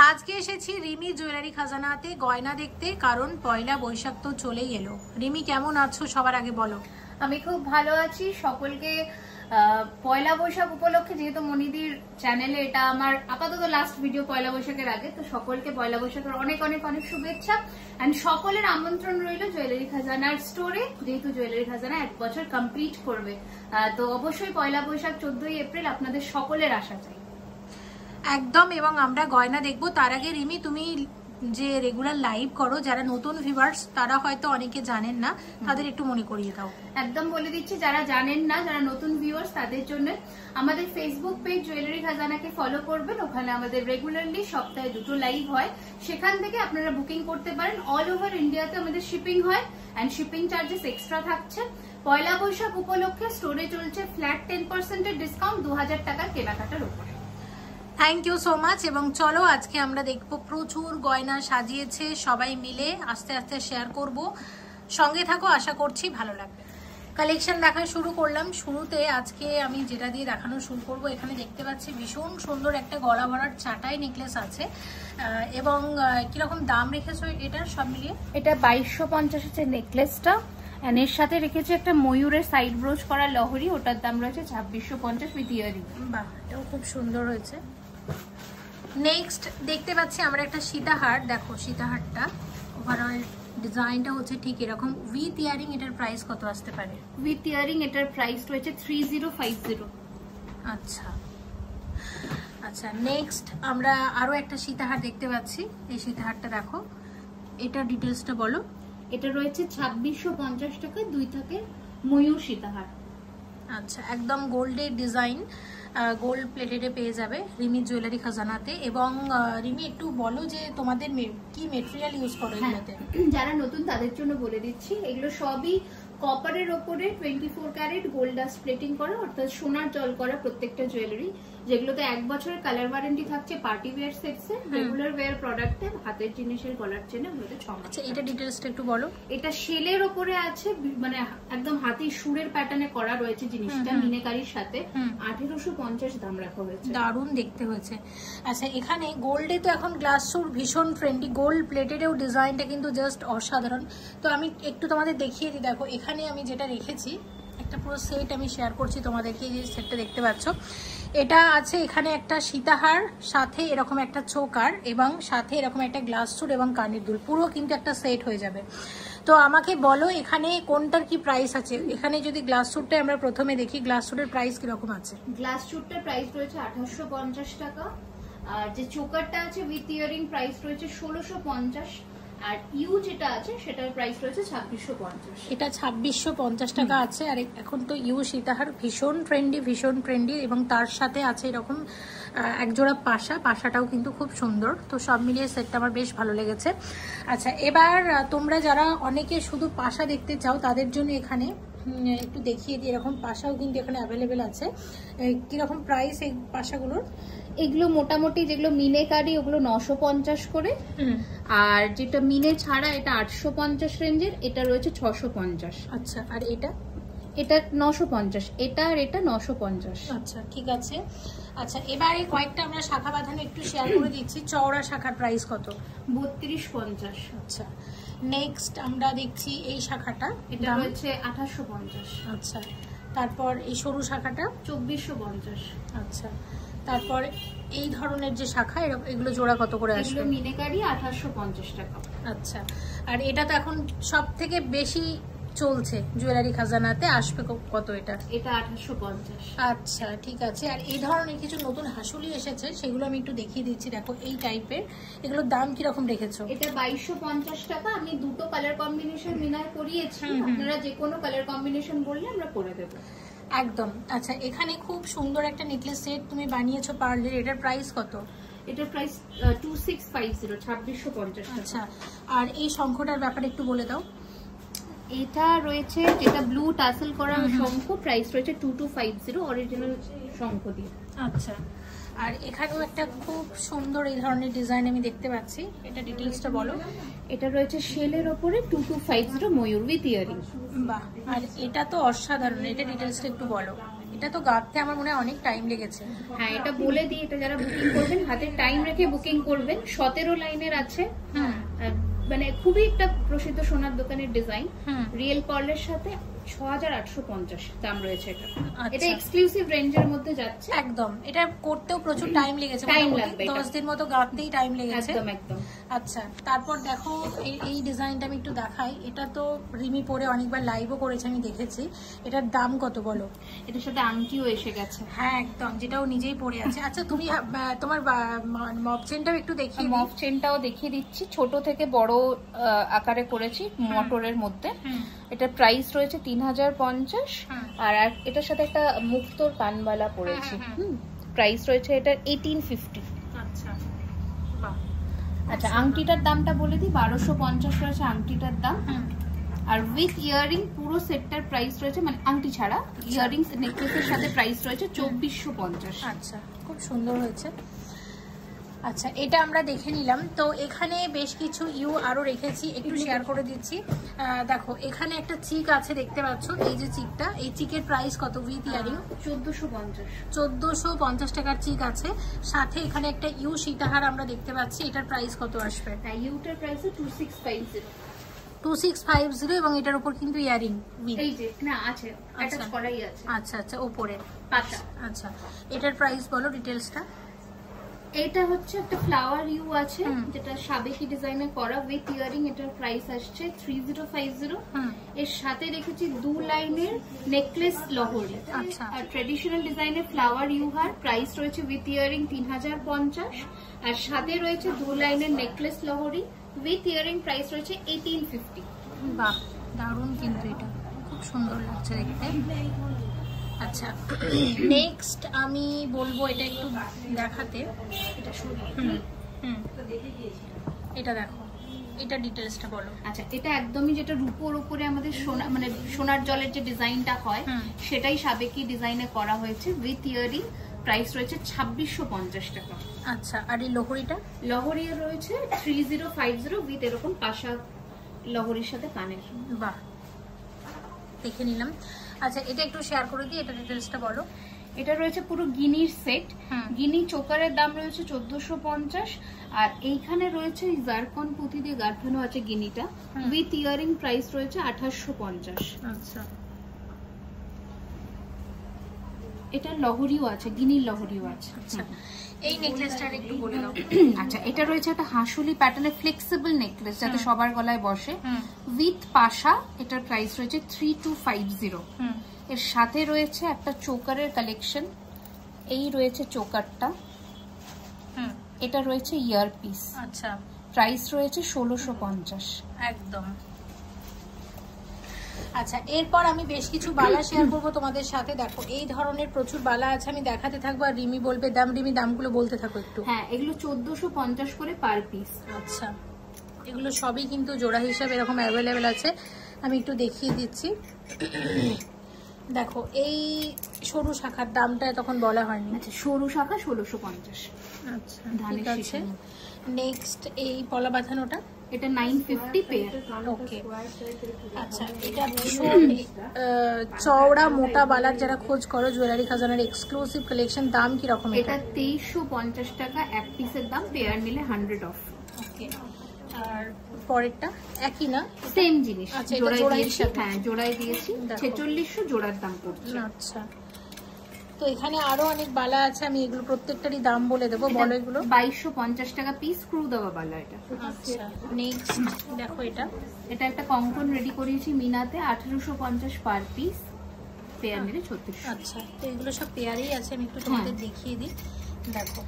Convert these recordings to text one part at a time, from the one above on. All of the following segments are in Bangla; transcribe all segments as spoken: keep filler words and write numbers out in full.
আজকে এসেছি রিমি জুয়েলারি খাজানাতে গয়না দেখতে, কারণ পয়লা বৈশাখ তো চলেই এলো। রিমি কেমন আছো সবার আগে বলো। আমি খুব ভালো আছি। সকলকে পয়লা বৈশাখ উপলক্ষে, যেহেতু মনিদির চ্যানেলে এটা আমার আপাতত লাস্ট ভিডিও পয়লা বৈশাখের আগে, তো সকলকে পয়লা বৈশাখের অনেক অনেক অনেক শুভেচ্ছা এন্ড সকলের আমন্ত্রণ রইল জুয়েলারি খাজানার স্টোরে, যেহেতু জুয়েলারি খাজানা এক বছর কমপ্লিট করবে। তো অবশ্যই পয়লা বৈশাখ চোদ্দই এপ্রিল আপনাদের সকলের আশা চাই একদম। এবং আমরা গয়না দেখবো। তার আগে রিমি, তুমি যে রেগুলার লাইভ করো, যারা নতুন ভিউয়ার্স তারা হয়তো অনেকে জানেন না, তাদের একটু মনে করিয়ে দাও। একদম বলে দিচ্ছি, যারা জানেন না, যারা নতুন ভিউয়ার্স তাদের জন্য আমাদের ফেসবুক পেজ জুয়েলারি খাজানাকে ফলো করবেন। ওখানে আমাদের রেগুলারলি সপ্তাহে দুটো লাইভ হয়, সেখান থেকে আপনারা বুকিং করতে পারেন। অল ওভার ইন্ডিয়াতে আমাদের শিপিং হয় এন্ড শিপিং চার্জেস এক্সট্রা থাকছে। পয়লা বৈশাখ উপলক্ষে স্টোরে চলছে ফ্ল্যাট টেন পার্সেন্টের ডিসকাউন্ট দু হাজার টাকার কেনাকাটার উপরে। Thank you so much. এবং চলো আজকে আমরা দেখবো প্রচুর গয়না সাজিয়েছে সবাই মিলে, আস্তে আস্তে শেয়ার করব। সঙ্গে থাকো, আশা করছি ভালো লাগবে। কালেকশন দেখা শুরু করলাম। শুরুতে আজকে আমি যেটা দিয়ে দেখানো শুরু করব, এখানে দেখতে পাচ্ছি ভীষণ সুন্দর একটা গলা ভরার চাটাই নেকলেস আছে। এবং কিরকম দাম রেখেছো এটার সব মিলিয়ে? এটা বাইশশো পঞ্চাশ হচ্ছে নেকলেসটা, এর সাথে রেখেছে একটা ময়ূরের সাইড ব্রোচ করা লহরি, ওটার দাম রয়েছে ছাব্বিশশো পঞ্চাশ উইথ ইয়ারিং। বাহ, এটাও খুব সুন্দর হয়েছে। নেক্সট দেখতে পাচ্ছি আমরা একটা সীতাহার। দেখো সীতাহারটা ওভারঅল ডিজাইনটা হচ্ছে ঠিক এরকম উইথ ইয়ারিং। এটার প্রাইস কত আসতে পারে? উইথ ইয়ারিং এটার প্রাইস রয়েছে থ্রি জিরো ফাইভ জিরো। আচ্ছা আচ্ছা, নেক্সট আমরা আরো একটা সীতাহার দেখতে পাচ্ছি। এই সীতাহারটা দেখো, এটা ডিটেলসটা বলো। এটা রয়েছে ছাব্বিশশো পঞ্চাশ টাকা, দুই থাকে ময়ূর সীতাহার। আচ্ছা, একদম গোল্ডের ডিজাইন, গোল্ড প্লেটেডে পেয়ে যাবে রিমি জুয়েলারি খাজানাতে। এবং রিমি একটু বলো যে তোমাদের কি মেটেরিয়াল ইউজ করো এগুলোতে? যারা নতুন তাদের জন্য বলে দিচ্ছি, এগুলো সবই কপারের ওপরে twenty four carat gold dust plating করা, অর্থাৎ সোনার জল করা প্রত্যেকটা জুয়েলারি, যেগুলোতে এক বছরের কালার ওয়ারেন্টি থাকছে। পার্টি ওয়্যার সেটসে, রেগুলার ওয়্যার প্রোডাক্টে, হাতের জিনিসের গলার চেনে ওগুলোতে ছ মাস। আচ্ছা, এটা ডিটেলসটা একটু বলো। এটা শেলের ওপরে আছে, মানে একদম হাতির সুরের প্যাটার্নে করা রয়েছে জিনিসটা, মিনেকারির সাথে। আঠেরোশো পঞ্চাশ দাম রাখা হয়েছে। দারুণ দেখতে হয়েছে। আচ্ছা, এখানে গোল্ডে তো এখন গ্লাস সুর ভীষণ ট্রেন্ডি, গোল্ড প্লেটেডেও ডিজাইনটা কিন্তু জাস্ট অসাধারণ। তো আমি একটু তোমাদের দেখিয়ে দিই। দেখো এখানে আমি যেটা রেখেছি, একটা পুরো সেট আমি শেয়ার করছি তোমাদেরকে। যে সেটটা দেখতে পাচ্ছ, এটা আছে এখানে একটা সীতাহার, সাথে এরকম একটা চোকার, এবং সাথে এরকম একটা গ্লাস সুট এবং কানের দুল, পুরো কিন্তু একটা সেট হয়ে যাবে। তো আমাকে বলো এখানে কোনটার কি প্রাইস আছে? এখানে যদি গ্লাস সুটটা আমরা প্রথমে দেখি, গ্লাস সুটের প্রাইস কিরকম আছে? গ্লাস সুটটার প্রাইস রয়েছে আঠাশশো পঞ্চাশ টাকা, আর যে চোকারটা আছে উইথ ইয়ারিং প্রাইস রয়েছে ষোলোশো পঞ্চাশ, আর ইউ যেটা আছে সেটার প্রাইস রয়েছে ছাব্বিশশো পঞ্চাশ। এটা ছাব্বিশশো পঞ্চাশ টাকা আছে। আর এখন তো ইউ সীতাহার ভীষণ ট্রেন্ডি, ভীষণ ট্রেন্ডি, এবং তার সাথে আছে এরকম একজোড়া পাশা, পাশাটাও কিন্তু খুব সুন্দর। তো সব মিলিয়ে সেটটা আমার বেশ ভালো লেগেছে। আচ্ছা, এবার তোমরা যারা অনেকে শুধু পাশা দেখতে চাও, তাদের জন্য এখানে একটু দেখিয়ে দিই। এরকম পাশাও কিন্তু এখানে অ্যাভেলেবেল আছে। কিরকম প্রাইস এই পাশাগুলোর? এগুলো মোটামুটি যেগুলো মিনেকারি ওগুলো নশো পঞ্চাশ করে, আর যেটা মিনে ছাড়া এটা আটশো পঞ্চাশ রেঞ্জের, এটা রয়েছে ছশো পঞ্চাশ। আচ্ছা, আর এটা? এটা নশো পঞ্চাশ, এটা আর এটা নশো পঞ্চাশ। আচ্ছা, ঠিক আছে। আচ্ছা, এবারে কয়েকটা আমরা শাখা বাঁধানো একটু শেয়ার করে দিচ্ছি। চওড়া শাখার প্রাইস কত? বত্রিশ পঞ্চাশ। আচ্ছা, নেক্সট আমরা দেখছি এই শাখাটা, এটা রয়েছে আঠাশশো পঞ্চাশ। আচ্ছা, তারপর এই সরু শাখাটা চব্বিশশো পঞ্চাশ। আচ্ছা, তারপর এই ধরনের যে শাখা, এগুলো জোড়া কত করে আসবে? মিনেকারি আঠাশশো পঞ্চাশ টাকা। আচ্ছা, আর এটা তো এখন সব থেকে বেশি চলছে জুয়েলারি খাজানাতে, আসবে কত এটা? এটা আঠাশশো পঞ্চাশ। আচ্ছা, ঠিক আছে। আর এই ধরনের কিছু নতুন হাসুলি এসেছে, সেগুলো আমি একটু দেখিয়ে দিচ্ছি। দেখো এই টাইপের, এগুলোর দাম কিরকম রেখেছো? এটা বাইশশো পঞ্চাশ টাকা। আমি দুটো কালার কম্বিনেশন মিনার করিয়েছি, আপনারা যে কোনো কালার কম্বিনেশন বললে আমরা করে দেবো একদম। আচ্ছা, এখানে খুব সুন্দর একটা নেকলেস সেট তুমি বানিয়েছো পার্লের, এটার প্রাইস কত? এটার price two six five zero, ছাব্বিশশো পঞ্চাশ। আচ্ছা, আর এই শঙ্খটার ব্যাপারে একটু বলে দাও। এটা রয়েছে যেটা ব্লু টাসেল করা শঙ্খ, প্রাইস রয়েছে two two five zero, original শঙ্খ দিয়ে। আচ্ছা, আর এখানেও একটা খুব সুন্দর এই ধরনের ডিজাইন আমি দেখতে পাচ্ছি, এটা ডিটেলসটা বলো। এটা রয়েছে শেলের ওপরে টু টু ফাইভ জিরো ময়ূর উইথ ইয়ারিং। বাহ, আর এটা তো অসাধারণ, এটা ডিটেলসটা একটু বলো। এটা তো গাঁথতে আমার মনে হয় অনেক টাইম লেগেছে। হ্যাঁ, এটা বলে দিই, এটা যারা বুকিং করবেন হাতে টাইম রেখে বুকিং করবেন। সতেরো লাইনের আছে, মানে খুবই একটা প্রসিদ্ধ সোনার দোকানের ডিজাইন, রিয়েল পার্লের সাথে ছ হাজার আটশো পঞ্চাশ দাম রয়েছে এটা। এটা এক্সক্লুসিভ রেঞ্জের মধ্যে যাচ্ছে একদম। এটা করতেও প্রচুর টাইম লেগেছে, টাইম লাগবে, দশ দিন মতো গাঁথতেই টাইম লেগেছে একদম একদম। আচ্ছা, তারপর দেখো এই এই ডিজাইনটা আমি একটু দেখাই। এটা তো রিমি পরে অনেকবার লাইভও করেছে, আমি দেখেছি। এটার দাম কত বলো? এটার সাথে আংটিও এসে গেছে। হ্যাঁ একদম, যেটাও নিজেই পরে আছে। আচ্ছা, তুমি তোমার মপ চেনটাও একটু দেখিয়ে, মপ চেনটাও দেখিয়ে দিচ্ছি। ছোট থেকে বড় আকারে করেছি মোটরের মধ্যে। এটা প্রাইস রয়েছে তিন হাজার পঞ্চাশ, আর এটার সাথে একটা মুক্তোর কানবালা পড়েছি, প্রাইস রয়েছে এটার এইটিন ফিফটি। আচ্ছা আচ্ছা, আংটিটার দামটা বলে দিই, বারোশো পঞ্চাশ রয়েছে আংটিটার দাম। আর উইথ ইয়ারিং পুরো সেটটার প্রাইস রয়েছে, মানে আংটি ছাড়া ইয়ারিংস নেকলেসের সাথে প্রাইস রয়েছে চব্বিশশো পঞ্চাশ। আচ্ছা, খুব সুন্দর হয়েছে। আচ্ছা, এটা আমরা দেখে নিলাম। তো এখানে বেশ কিছু ইউ আরো রেখেছি, একটু শেয়ার করে দিচ্ছি। দেখো এখানে একটা চিক আছে, দেখতে পাচ্ছ এই যে চিকটা, এই চিকের প্রাইস কত উইথ ইয়ারিং? চোদ্দশো পঞ্চাশ চোদ্দশো পঞ্চাশ টাকার চিক আছে। সাথে এখানে একটা ইউ সীতাহার আমরা দেখতে পাচ্ছি, এটার প্রাইস কত আসবে? হ্যাঁ, ইউটার price two six five zero. Two six five zero, এবং এটার উপর কিন্তু ইয়ারিং এই যে না আছে, অ্যাটাচ করাই আছে। আচ্ছা আচ্ছা, উপরে পাতা। আচ্ছা, এটার প্রাইস বলো ডিটেইলসটা। এটা হচ্ছে একটা ফ্লাওয়ার ইউ আছে, যেটা সাবেকি ডিজাইনে করা উইথ ইয়ারিং। এটার প্রাইস আসছে থ্রি জিরো ফাইভ জিরো। এর সাথে রেখেছি দু লাইনের নেকলেস লহরি। আচ্ছা, আর ট্রেডিশনাল ডিজাইনের ফ্লাওয়ার ইউ হার, প্রাইস রয়েছে উইথ ইয়ারিং তিন হাজার পঞ্চাশ। আর সাথে রয়েছে দু লাইনের নেকলেস লহরি উইথ ইয়ারিং, প্রাইস রয়েছে এইটিন ফিফটি। বাহ, দারুণ কিন্তু, এটা খুব সুন্দর লাগছে দেখতে। আচ্ছা, নেক্সট আমি বলবো এটা একটু দেখাতে। এটা হুম হুম এটা দেখো, এটা ডিটেইলসটা বলো। আচ্ছা, এটা একদমই যেটা রূপোর উপরে আমাদের সোনা, মানে সোনার জলের যে ডিজাইনটা হয় সেটাই সাবেকি ডিজাইনে করা হয়েছে উইথ ইয়ারিং, প্রাইস রয়েছে ছাব্বিশশো পঞ্চাশ টাকা। আচ্ছা, আর এই লহরিটা? লহরি রয়েছে three zero five zero with এরকম পাশা লহরির সাথে কানের। বাহ, দেখে নিলাম। আচ্ছা, এটা একটু শেয়ার করে দিই, এটা ডিটেইলসটা বলো। এটা রয়েছে পুরো গিনির সেট, গিনি চোকারের দাম রয়েছে চোদ্দশো পঞ্চাশ। আর এইখানে রয়েছে জারকন পুঁতি দিয়ে গাঁথানো আছে গিনিটা উইথ ইয়ারিং, প্রাইস রয়েছে আঠাশশো পঞ্চাশ। আচ্ছা, এটা লহরিও আছে, গিনির লহরিও আছে। আচ্ছা, এই নেকলেসটার একটু বলে দাও। আচ্ছা, এটা রয়েছে একটা হাঁসুলি প্যাটার্নের ফ্লেক্সিবল নেকলেস, যাতে সবার গলায় বসে, উইথ পাশা। এটার প্রাইস রয়েছে থ্রি টু ফাইভ জিরো। এর সাথে রয়েছে একটা চোকারের কালেকশন, এই রয়েছে চোকারটা, এটা রয়েছে ইয়ার পিস। আচ্ছা, প্রাইস রয়েছে ষোলোশো পঞ্চাশ। একদম। আচ্ছা, এরপর আমি বেশ কিছু বালা শেয়ার করবো তোমাদের সাথে। দেখো এই ধরনের প্রচুর বালা আছে, আমি দেখাতে থাকবো আর রিমি বলবে দাম। রিমি দামগুলো বলতে থাকো একটু। হ্যাঁ, এগুলো চোদ্দশো পঞ্চাশ করে পার পিস। আচ্ছা, এগুলো সবই কিন্তু জোড়া হিসাবে এরকম অ্যাভেলেবেল আছে, আমি একটু দেখিয়ে দিচ্ছি। দেখো এই সরু শাখার দামটা তখন বলা হয়নি। আচ্ছা, সরু শাখা ষোলোশো পঞ্চাশ। আচ্ছা, ঠিক আছে। নেক্সট এই পলা বাঁধানোটা, এটা নাইন ফিফটি পেয়ার। ওকে। আচ্ছা, এটা ভীষণ চওড়া মোটা বালার যারা খোঁজ করো, জুয়েলারি খাজানার এক্সক্লুসিভ কালেকশন, দাম কি রকম? এটা তেইশশো পঞ্চাশ টাকা এক পিসের দাম, পেয়ার নিলে হান্ড্রেড অফ। ওকে। আর পরেরটা একই না? সেম জিনিস। আচ্ছা, এটা জোড়াই দিয়েছি। হ্যাঁ, জোড়াই দিয়েছি, ছেচল্লিশশো জোড়ার দাম পড়ছে। আচ্ছা, তো এখানে আরো অনেক বালা আছে, আমি এগুলো প্রত্যেকটারই দাম বলে দেবো। বলো এগুলো। বাইশশো পঞ্চাশ টাকা পিস, স্ক্রু দেওয়া বালা এটা। আচ্ছা, নেক্সট দেখো এটা। এটা একটা কঙ্কন রেডি করিয়েছি মিনাতে, আঠারোশো পঞ্চাশ পার পিস, পেয়ার নিলে ছত্রিশ। আচ্ছা, তো এগুলো সব পেয়ারেই আছে, আমি একটু তোমাদের দেখিয়ে দিই। দেখো,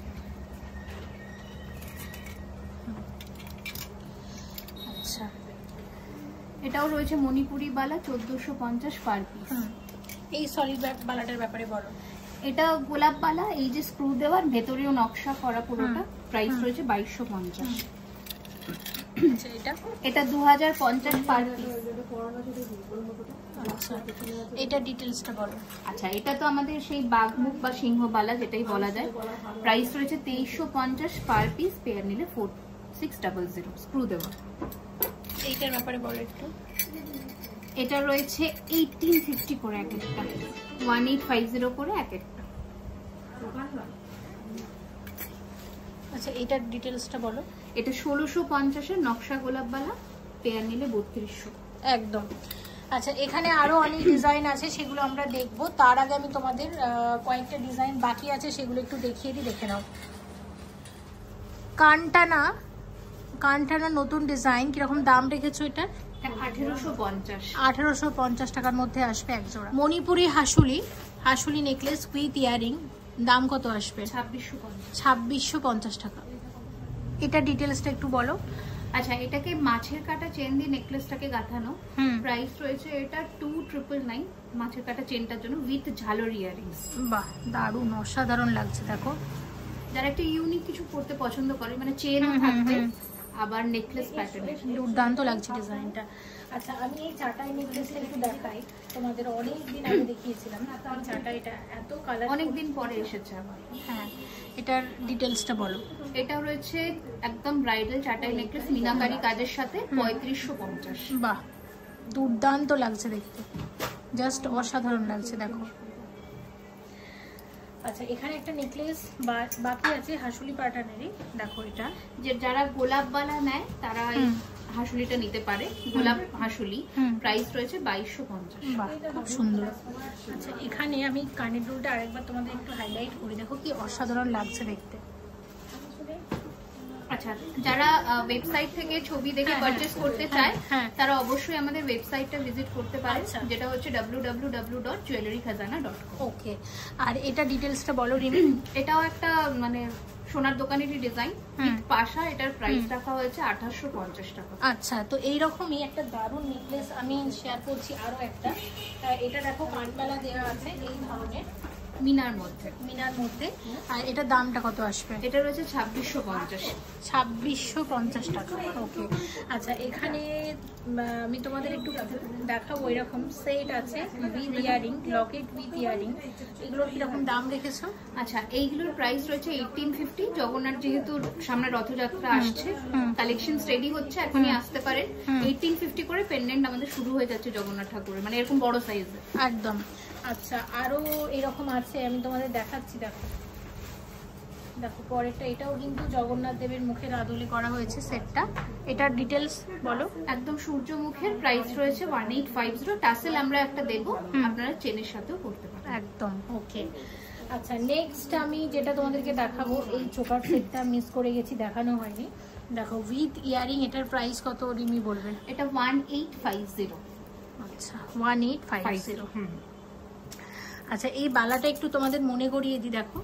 আচ্ছা, এটাও রয়েছে মণিপুরি বালা, চোদ্দশো পঞ্চাশ পার পিস। এই সলিড বালাটার ব্যাপারে বলো। এটা গোলাপ বালা, এই যে স্ক্রু দেওয়ার, ভেতরেও নকশা করা পুরোটা, প্রাইস রয়েছে বাইশশো পঞ্চাশ। এটা এটা দু হাজার পঞ্চাশ পার পিস। আচ্ছা, এটা ডিটেইলসটা বলো। আচ্ছা, এটা তো আমাদের সেই বাঘমুখ বা সিংহ বালা, যেটাই বলা যায়। প্রাইস রয়েছে তেইশশো পঞ্চাশ পার পিস, পেয়ার নিলে four six double zero, screw দেওয়া। এইটার ব্যাপারে বলো একটু। এটা রয়েছে এইটিন ফিফটি করে এক একটা, ওয়ান এইট ফাইভ জিরো করে এক একটা। আচ্ছা এটার ডিটেলসটা বলো। এটা ষোলোশো পঞ্চাশের নকশা গোলাপবালা, পেয়ার নিলে বত্রিশশো একদম। আচ্ছা এখানে আরো অনেক ডিজাইন আছে, সেগুলো আমরা দেখবো। তার আগে আমি তোমাদের কয়েকটা ডিজাইন বাকি আছে সেগুলো একটু দেখিয়ে দিই, দেখে নাও। কানটানা, কানটানা নতুন ডিজাইন, কিরকম দাম রেখেছো এটার? আঠেরোশো পঞ্চাশ আঠেরোশো পঞ্চাশ টাকার মধ্যে আসবে এক জোড়া। মণিপুরি হাসুলি, হাসুলি নেকলেস উইথ ইয়ারিং, দাম কত আসবে? ছাব্বিশশো পঞ্চাশ ছাব্বিশশো পঞ্চাশ টাকা। এটা ডিটেলসটা একটু বলো। আচ্ছা এটাকে মাছের কাটা চেন দিয়ে নেকলেসটাকে গাঁথানো, প্রাইস রয়েছে এটা টু ট্রিপল নাইন মাছের কাটা চেনটার জন্য উইথ ঝালর ইয়ারিংস। বাহ দারুণ, অসাধারণ লাগছে। দেখো যারা একটা ইউনিক কিছু পড়তে পছন্দ করে, মানে চেনও থাকবে আবার নেকলেস প্যাটার্নের, দুর্দান্ত লাগছে ডিজাইনটা। আচ্ছা আমি এই চাটাই নেকলেসটা একটু দেখাই তোমাদের, অনেক দিন আগে দেখিয়েছিলাম। চাটাইটা এত কালার, অনেকদিন পরে এসেছে আবার। হ্যাঁ এটার ডিটেলসটা বলো। এটাও রয়েছে একদম ব্রাইডাল চাটাই নেকলেস মিনাকারি কাজের সাথে, পঁয়ত্রিশশো পঞ্চাশ। বাহ দুর্দান্ত লাগছে দেখতে, জাস্ট অসাধারণ লাগছে। দেখো আচ্ছা এখানে একটা নেকলেস বাকি আছে হাসুলি প্যাটার্নেরই, দেখো এটা। যে যারা গোলাপবালা নেয় তারা হাসুলিটা নিতে পারে, গোলাপ হাসুলি, প্রাইস রয়েছে বাইশশো পঞ্চাশ। বাহ খুব সুন্দর। আচ্ছা এখানে আমি কানের দুলটা আরেকবার তোমাদের একটু হাইলাইট করি, দেখো কি অসাধারণ লাগছে দেখতে। আচ্ছা যারা ওয়েবসাইট থেকে ছবি দেখে পারচেজ করতে চায় তারা অবশ্যই আমাদের ওয়েবসাইটটা ভিজিট করতে পারে, যেটা হচ্ছে W W W dot jewellery খাজানা ডট কম। ওকে আর এটা ডিটেলসটা বলো রিমি। এটাও একটা মানে সোনার দোকানেরই ডিজাইন, পাশা, এটার প্রাইস রাখা হয়েছে আঠাশশো পঞ্চাশ টাকা। আচ্ছা তো এইরকমই একটা দারুণ নেকলেস আমি শেয়ার করছি আরো একটা। এটা দেখো কানবালা দেওয়া আছে এই ধরনের মিনার মধ্যে, মিনার মধ্যে। আর এটার দামটা কত আসবে? এটা রয়েছে ছাব্বিশশো পঞ্চাশ। ছাব্বিশশো পঞ্চাশ টাকা। ওকে আচ্ছা এখানে আমি তোমাদের একটু দেখাবো, এরকম সেট আছে with earring, locket with earring, এগুলোর কিরকম দাম রেখেছো? আচ্ছা এইগুলোর প্রাইস রয়েছে এইটিন ফিফটি। জগন্নাথ যেহেতু সামনে রথযাত্রা আসছে, কালেকশন রেডি হচ্ছে, এখনই আসতে পারেন। এইটিন ফিফটি করে পেন্ডেন্ট আমাদের শুরু হয়ে যাচ্ছে জগন্নাথ ঠাকুরের, মানে এরকম বড় সাইজের একদম। আচ্ছা আরো এরকম আছে, আমি তোমাদের দেখাচ্ছি। দেখো দেখো পরেরটা, এটাও কিন্তু জগন্নাথ দেবের মুখের আদলে করা হয়েছে সেটটা। এটার ডিটেলস বলো। একদম সূর্যমুখের, প্রাইস রয়েছে one eight five zero. Tassel আমরা একটা দেবো, আপনারা চেনের সাথেও করতে পারেন। একদম ওকে। আচ্ছা নেক্সট আমি যেটা তোমাদেরকে দেখাবো, এই চোকার সেটটা মিস করে গেছি, দেখানো হয়নি। দেখো উইথ ইয়ারিং, এটার প্রাইস কত রিমি বলবেন? এটা ওয়ান এইট ফাইভ জিরো। আচ্ছা ওয়ান এইট ফাইভ জিরো। আচ্ছা এই বালাটা একটু তোমাদের মনে করিয়ে দিই। দেখো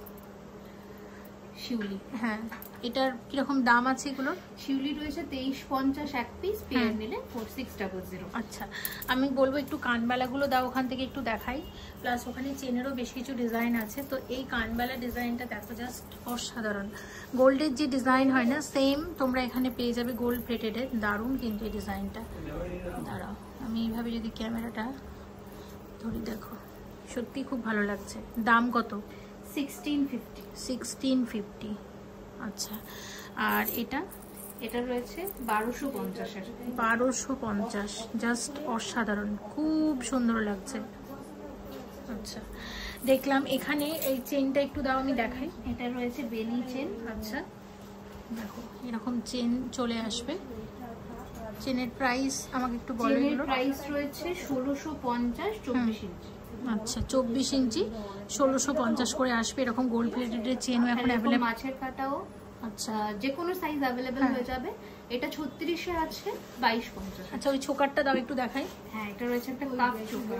শিউলি, হ্যাঁ এটার কিরকম দাম আছে এগুলো? শিউলি রয়েছে তেইশ পঞ্চাশ এক পিস, পেয়ার নিলে ফোর সিক্স ডাবল জিরো। আচ্ছা আমি বলবো একটু কানবালাগুলো দাও, ওখান থেকে একটু দেখাই, প্লাস ওখানে চেনেরও বেশ কিছু ডিজাইন আছে। তো এই কানবালা ডিজাইনটা দেখো জাস্ট অসাধারণ, গোল্ডের যে ডিজাইন হয় না সেম তোমরা এখানে পেয়ে যাবে গোল্ড প্লেটেডের। দারুণ কিন্তু এই ডিজাইনটা। দাঁড়াও আমি এইভাবে যদি ক্যামেরাটা ধরি, দেখো সত্যি খুব ভালো লাগছে। দাম কত? Sixteen fifty. Sixteen fifty. আচ্ছা আর এটা? এটা রয়েছে বারোশো পঞ্চাশের। বারোশো পঞ্চাশ, জাস্ট অসাধারণ, খুব সুন্দর লাগছে। আচ্ছা দেখলাম এখানে এই চেনটা একটু দাও আমি দেখাই। এটা রয়েছে বেলি চেন। আচ্ছা দেখো এরকম চেন চলে আসবে। চেনের প্রাইস আমাকে একটু বলো। চেনের প্রাইস রয়েছে ষোলোশো পঞ্চাশ, চব্বিশ ইঞ্চি। আচ্ছা চব্বিশ ইঞ্চি, ষোলোশো পঞ্চাশ করে আসবে। এরকম গোল্ড প্লেটেড চেনও এখন অ্যাভেলেবল, মাছের কাটাও আচ্ছা যে কোনো সাইজ অ্যাভেলেবল হয়ে যাবে। এটা ছত্রিশে আছে, বাইশ পঞ্চাশ। আচ্ছা ওই ছোকারটা দাও একটু দেখাই। হ্যাঁ এটা রয়েছে একটা কাপ চোকার।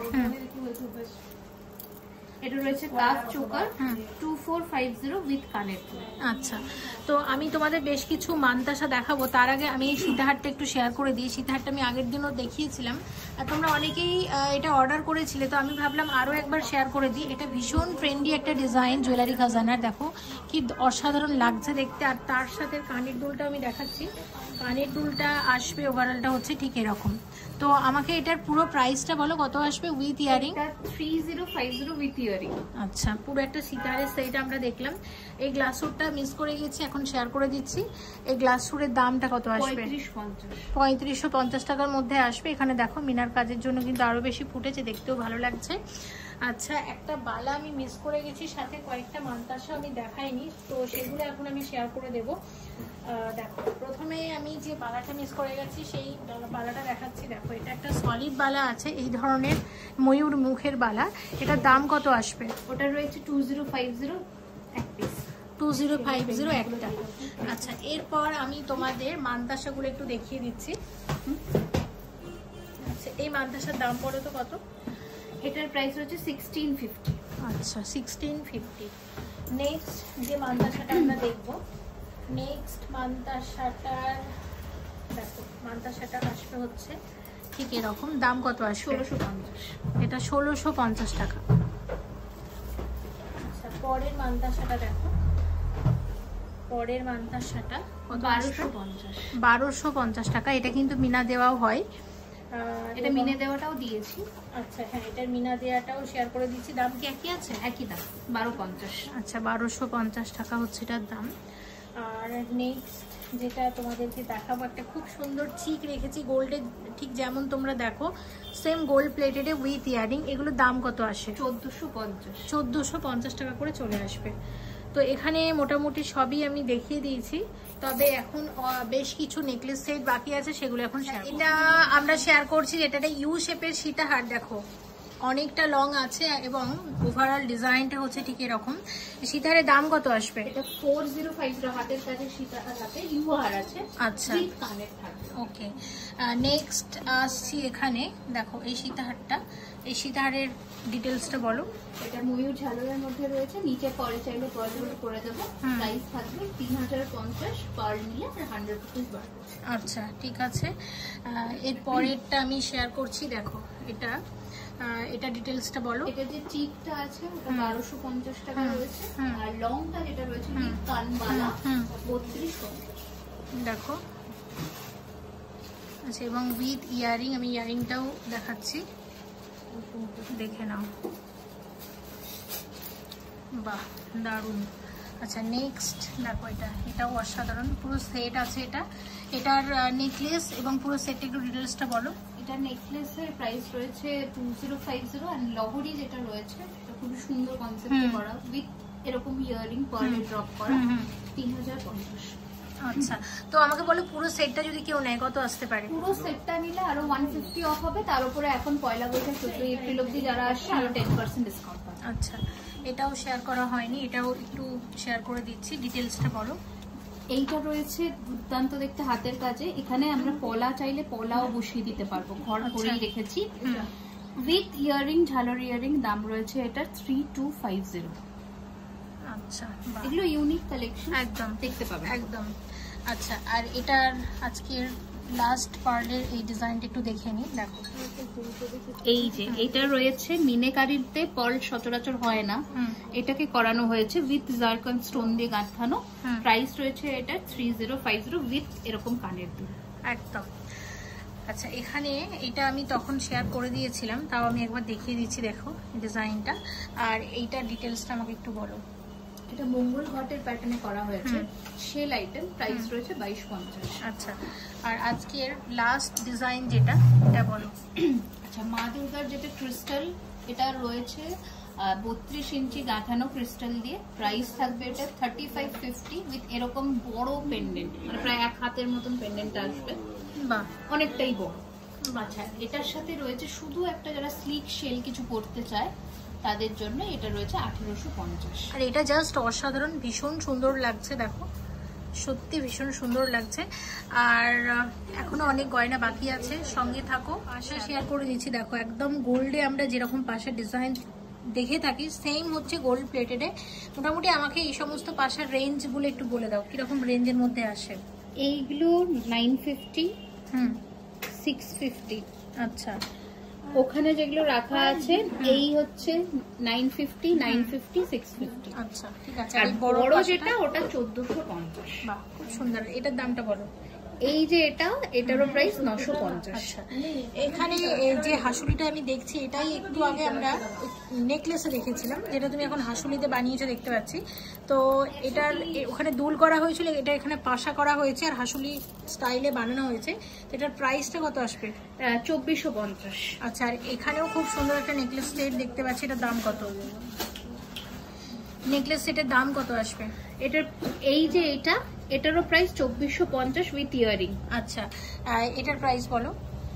এটা রয়েছে cup choker two four five zero with কানের দুল। আচ্ছা তো আমি তোমাদের বেশ কিছু মানতাসা দেখাবো, তার আগে আমি এই সীতাহারটা একটু শেয়ার করে দিই। সীতাহারটা আমি আগের দিনও দেখিয়েছিলাম, আর তোমরা অনেকেই এটা অর্ডার করেছিলে, তো আমি ভাবলাম আরও একবার শেয়ার করে দিই। এটা ভীষণ ট্রেন্ডি একটা ডিজাইন জুয়েলারি খাজানার, দেখো কি অসাধারণ লাগছে দেখতে। আর তার সাথে কানের দুলটা আমি দেখাচ্ছি। কানের দুলটা আসবে ওভারঅলটা হচ্ছে ঠিক এরকম। তো আমাকে এটার পুরো প্রাইসটা বলো কত আসবে with earring? Three zero five zero with earring. আচ্ছা, পুরো একটা সিতারের সেট আমরা দেখলাম। এই গ্লাসুরটা মিস করে গেছি, এখন শেয়ার করে দিচ্ছি। এই গ্লাসুরের দামটা কত আসবে? পঁয়ত্রিশশো পঞ্চাশ টাকার মধ্যে আসবে। এখানে দেখো মিনার কাজের জন্য কিন্তু আরো বেশি ফুটেছে, দেখতেও ভালো লাগছে। আচ্ছা, একটা বালা আমি মিস করে গেছি, সাথে কয়েকটা মান্তাসা আমি দেখাইনি, তো সেগুলো এখন আমি শেয়ার করে দেবো। দেখো, প্রথমে আমি যে বালাটা মিস করে গেছি সেই বালাটা দেখাচ্ছি। দেখো, এটা একটা সলিড বালা আছে, এই ধরনের ময়ূর মুখের বালা। এটার দাম কত আসবে? ওটা রয়েছে টু জিরো ফাইভ জিরো এক piece, two zero five zero একটা। আচ্ছা, এরপর আমি তোমাদের মান্তাসাগুলো একটু দেখিয়ে দিচ্ছি। আচ্ছা, এই মান্তাসার দাম পড়ে তো কত? এটার প্রাইস হচ্ছে সিক্সটিন ফিফটি। আচ্ছা, সিক্সটিন ফিফটি। নেক্সট যে মান্তাসাটা আমরা দেখবো, নেক্সট মান্তাসাটার দেখো, মান্তাসাটা আসবে হচ্ছে ঠিক এরকম। দাম কত আসবে? ষোলোশো পঞ্চাশ। এটা ষোলোশো পঞ্চাশ টাকা। আচ্ছা, পরের মান্তাসাটা দেখো, পরের মান্তাসাটা কত? বারোশো পঞ্চাশ। বারোশো পঞ্চাশ টাকা। এটা কিন্তু মিনা দেওয়াও হয়, এটা মিনে দেওয়াটাও দিয়েছি। আচ্ছা, হ্যাঁ, এটার মিনা দেওয়াটাও শেয়ার করে দিচ্ছি। দাম কি একই আছে? একই দাম, বারো পঞ্চাশ। আচ্ছা, বারোশো পঞ্চাশ টাকা হচ্ছে এটার দাম। আর নেক্সট যেটা তোমাদেরকে দেখাবো, একটা খুব সুন্দর চিক রেখেছি গোল্ডের, ঠিক যেমন তোমরা দেখো সেম গোল্ড প্লেটেডে উইথ ইয়ারিং। এগুলোর দাম কত আসে? চোদ্দোশো পঞ্চাশ। চোদ্দোশো পঞ্চাশ টাকা করে চলে আসবে। তো এখানে মোটামুটি সবই আমি দেখিয়ে দিয়েছি, তবে এখন বেশ কিছু নেকলেস সেট বাকি আছে, সেগুলো এখন শেয়ার। এটা আমরা শেয়ার করছি, যেটা ইউ শেপের সীতাহার। দেখো, অনেকটা লং আছে এবং ওভারঅল ডিজাইনটা হচ্ছে ঠিক এরকম। সীতাহারের দাম কত আসবে? এটা ফোর জিরো ফাইভ জিরো হাতের কাছে সীতাহার, হাতে ইউ হার আছে। আচ্ছা, ওকে। নেক্সট আসছি এখানে, দেখো এই সীতাহারটা। এই সীতাহারের ডিটেলসটা বলো। এটা ময়ূর ঝালরের মধ্যে রয়েছে, নিচে পরে চাইলে পার্ল করে দেবো। প্রাইস থাকবে তিন হাজার পঞ্চাশ, পার্ল নিলে হান্ড্রেড রুপিস বাড়বে। আচ্ছা, ঠিক আছে। এর পরেরটা আমি শেয়ার করছি। দেখো, এটা এটা ডিটেলসটা বলো। এটা যে চিকটা আছে ওটা বারোশো পঞ্চাশ টাকা রয়েছে, আর লংটা যেটা রয়েছে কানবালা বত্রিশ পঞ্চাশ। দেখো, আচ্ছা, এবং উইথ ইয়ারিং। আমি ইয়ারিংটাও দেখাচ্ছি, দেখে নাও। বাহ, দারুণ। আচ্ছা, নেক্সট দেখো, এটা এটাও অসাধারণ, পুরো সেট আছে এটা। এটার নেকলেস এবং পুরো সেট একটু ডিটেলসটা বলো। এটা নেকলেসের প্রাইস রয়েছে টু জিরো ফাইভ জিরো, আর লহরি যেটা রয়েছে এটা খুবই সুন্দর কনসেপ্টে করা, উইথ এরকম ইয়ারিং পার্লে ড্রপ করা, তিন হাজার পঞ্চাশ। আচ্ছা, তো আমাকে বলো পুরো সেটটা যদি কেউ নেয় কত আসতে পারে? পুরো সেটটা নিলে আরো ওয়ান ফিফটি অফ হবে, তার উপরে এখন পয়লা বৈশাখ চোদ্দই এপ্রিল অব্দি যারা আসছে আরো টেন পার্সেন্ট ডিসকাউন্ট পাবে। আচ্ছা, এটাও শেয়ার করা হয়নি, এটাও একটু শেয়ার করে দিচ্ছি। ডিটেলসটা বলো। এইটা রয়েছে দুর্দান্ত দেখতে হাতের কাজে। এখানে আমরা পলা চাইলে পলাও বসিয়ে দিতে পারবো, ঘর করেই রেখেছি। উইথ ইয়ারিং, ঝালর ইয়ারিং। দাম রয়েছে এটা থ্রি টু ফাইভ জিরো। আচ্ছা, এগুলো ইউনিক কালেকশন, একদম দেখতে পাবে একদম। আচ্ছা, আর এটার আজকের লাস্ট পার্লের এই ডিজাইনটা একটু দেখে নিই। দেখো, এই যে এটা রয়েছে মিনেকারিতে পার্ল সচরাচর হয় না, এটাকে করানো হয়েছে উইথ জারকন স্টোন দিয়ে গাঁথানো। প্রাইস রয়েছে এটা three zero five zero with এরকম কানের দুল। একদম। আচ্ছা, এখানে এটা আমি তখন শেয়ার করে দিয়েছিলাম, তাও আমি একবার দেখিয়ে দিচ্ছি। দেখো ডিজাইনটা, আর এইটার ডিটেলসটা আমাকে একটু বলো। এটা মঙ্গল ঘটের প্যাটার্নে করা হয়েছে, শেল আইটেম। প্রাইস রয়েছে বাইশ পঞ্চাশ। আচ্ছা, আর আজকের লাস্ট ডিজাইন যেটা, এটা বলো। আচ্ছা, মা দুর্গার যেটা ক্রিস্টাল, এটা রয়েছে বত্রিশ ইঞ্চি গাঁথানো ক্রিস্টাল দিয়ে। প্রাইস থাকবে এটা থার্টি ফাইভ ফিফটি উইথ এরকম বড় পেন্ডেন্ট, মানে প্রায় এক হাতের মতন পেন্ডেন্ট আসবে, বাহ, অনেকটাই বড়। আচ্ছা, এটার সাথে রয়েছে শুধু একটা, যারা স্লিক শেল কিছু পড়তে চায় তাদের জন্য এটা রয়েছে আঠেরোশো পঞ্চাশ। আর এটা জাস্ট অসাধারণ, ভীষণ সুন্দর লাগছে। দেখো, সত্যি ভীষণ সুন্দর লাগছে। আর এখনো অনেক গয়না বাকি আছে, সঙ্গে থাকো। আশা শেয়ার করে দিচ্ছি। দেখো, একদম গোল্ডে আমরা যেরকম পাশের ডিজাইন দেখে থাকি সেম হচ্ছে গোল্ড প্লেটেডে। মোটামুটি আমাকে এই সমস্ত পাশের রেঞ্জগুলো একটু বলে দাও, কিরকম রেঞ্জের মধ্যে আসে? এইগুলো nine fifty, hmm, six fifty. আচ্ছা, ওখানে যেগুলো রাখা আছে এই হচ্ছে nine fifty, nine fifty, six fifty. আচ্ছা, ঠিক আছে। আর বড় যেটা ওটা চোদ্দোশো পঞ্চাশ। বাহ, খুব সুন্দর। এটার দামটা বলো। এই যে এটা, এটারও প্রাইস নশো পঞ্চাশ। আচ্ছা, এখানে যে হাসুলিটা আমি দেখছি এটাই একটু আগে আমরা নেকলেসে দেখেছিলাম, যেটা তুমি এখন হাসুলিতে বানিয়েছো দেখতে পাচ্ছি। তো এটার ওখানে দুল করা হয়েছিল, এটা এখানে পাশা করা হয়েছে আর হাসুলি স্টাইলে বানানো হয়েছে। তো এটার প্রাইসটা কত আসবে? চব্বিশশো পঞ্চাশ। আচ্ছা, আর এখানেও খুব সুন্দর একটা নেকলেস সেট দেখতে পাচ্ছি, এটার দাম কত? নেকলেস সেটের দাম কত আসবে? এটার এই যে এটা, এটারও প্রাইস চব্বিশশো পঞ্চাশ উইথ ইয়ারিং। আচ্ছা, এটার প্রাইস বলো।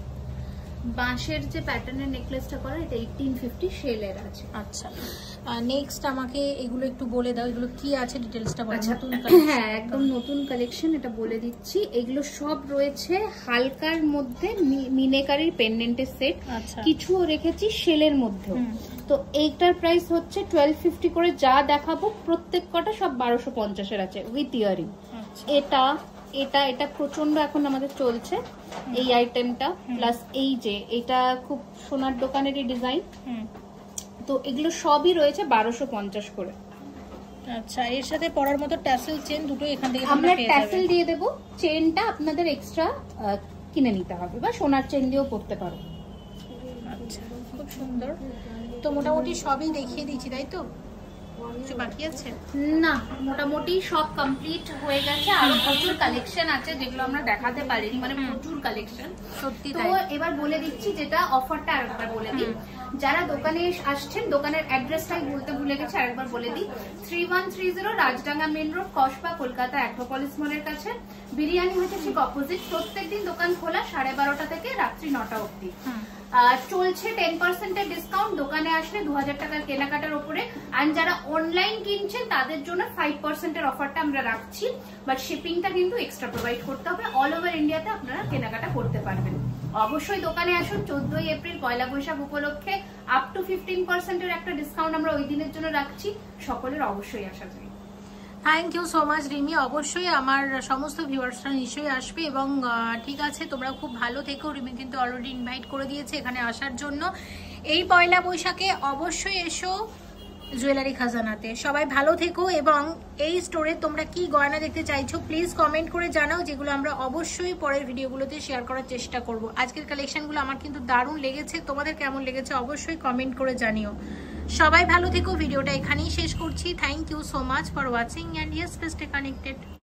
বাঁশের যে প্যাটার্নের নেকলেসটা করা, এটা এইটিন ফিফটি শেলের আছে। আচ্ছা, নেক্সট আমাকে এগুলো একটু বলে দাও, এগুলো কি আছে ডিটেলসটা বলো। নতুন হ্যাঁ, একদম নতুন কালেকশন, এটা বলে দিচ্ছি। এগুলো সব রয়েছে হালকার মধ্যে, মিনেকারির পেন্ডেন্টের সেট, কিছুও রেখেছি শেলের মধ্যেও। তো এইটার প্রাইস হচ্ছে টুয়েলভ ফিফটি করে। যা দেখাবো প্রত্যেক কটা সব বারোশো পঞ্চাশের আছে উইথ ইয়ারিং। এটা এটা এটা প্রচন্ড এখন আমাদের চলছে এই আইটেমটা, প্লাস এই যে এটা খুব সোনার দোকানেরই ডিজাইন। তো এগুলো সবই রয়েছে বারোশো পঞ্চাশ করে। আচ্ছা, এর সাথে পরার মতো ট্যাসেল চেন দুটো এখান থেকে আমরা ট্যাসেল দিয়ে দেবো, চেনটা আপনাদের এক্সট্রা কিনে নিতে হবে, বা সোনার চেন দিয়েও পরতে পারো। আচ্ছা, খুব সুন্দর। তো মোটামুটি সবই দেখিয়ে দিচ্ছি, তাই তো? কিছু বাকি আছে না? মোটামুটি সব কমপ্লিট হয়ে গেছে। আরো প্রচুর কালেকশন আছে যেগুলো আমরা দেখাতে পারিনি, মানে প্রচুর কালেকশন সত্যি। তো এবার বলে দিচ্ছি, যেটা অফারটা আরেকবার বলে দিই। যারা দোকানে আসছেন, দোকানের অ্যাড্রেসটাই বলতে ভুলে গেছে, আরেকবার বলে দিই। Three one three zero Rajdanga main road, Kasba, Kolkata Acropolis মলের কাছে। বিরিয়ানি হচ্ছে ঠিক অপোজিট। প্রত্যেকদিন দোকান খোলা সাড়ে বারোটা থেকে রাত্রি নটা অব্দি। চলছে টেন পার্সেন্টের ডিসকাউন্ট দোকানে আসলে দু হাজার টাকার কেনাকাটার উপরে। আর যারা অনলাইন কিনছেন তাদের জন্য ফাইভ পার্সেন্টের অফারটা আমরা রাখছি, বাট শিপিংটা কিন্তু এক্সট্রা প্রোভাইড করতে হবে। অল ওভার ইন্ডিয়াতে আপনারা কেনাকাটা করতে পারবেন। অবশ্যই দোকানে আসুন। চোদ্দই এপ্রিল পয়লা বৈশাখ উপলক্ষে আপ টু ফিফটিন পার্সেন্টের একটা ডিসকাউন্ট আমরা ওই দিনের জন্য রাখছি। সকলের অবশ্যই আসা যায়। Thank you so much Rimi. অবশ্যই আমার সমস্ত ভিউয়ার্সরা নিশ্চয়ই আসবে, এবং ঠিক আছে, তোমরা খুব ভালো থেকো। রিমি কিন্তু অলরেডি ইনভাইট করে দিয়েছে এখানে আসার জন্য। এই পয়লা বৈশাখে অবশ্যই এসো জুয়েলারি খাজানাতে। সবাই ভালো থেকো, এবং এই স্টোরে তোমরা কি গয়না দেখতে চাইছো প্লিজ কমেন্ট করে জানাও, যেগুলো আমরা অবশ্যই পরের ভিডিওগুলোতে শেয়ার করার চেষ্টা করব। আজকের কালেকশনগুলো আমার কিন্তু দারুণ লেগেছে, তোমাদের কেমন লেগেছে অবশ্যই কমেন্ট করে জানিও। সবাই ভালো থেকো। ভিডিওটা এখানেই শেষ করছি। Thank you so much for watching, and yes, please stay connected.